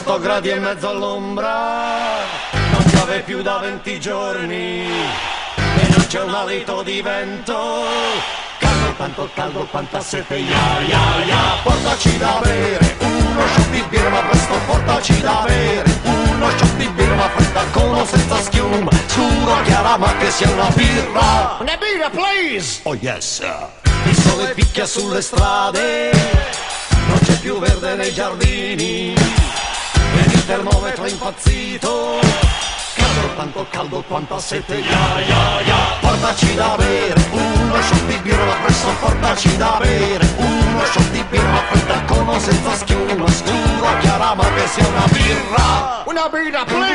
18 gradi e mezzo all'ombra, non piove più da 20 giorni e non c'è un alito di vento. Caldo quanto sete, ya. Portaci da bere uno shot di birra, ma presto portaci da bere uno shot di birra, ma fredda con o senza schiuma, scuro chiara ma che sia una birra. Una birra, please! Oh yes! Il sole picchia sulle strade, non c'è più verde nei giardini, vedi il termometro impazzito, caldo quanto sete, ya. Portaci da bere uno shot di birra, ma presto portaci da bere uno shot di birra, ma fredda con o senza schiuma, scuro chiara ma che sia una birra. Una birra, please!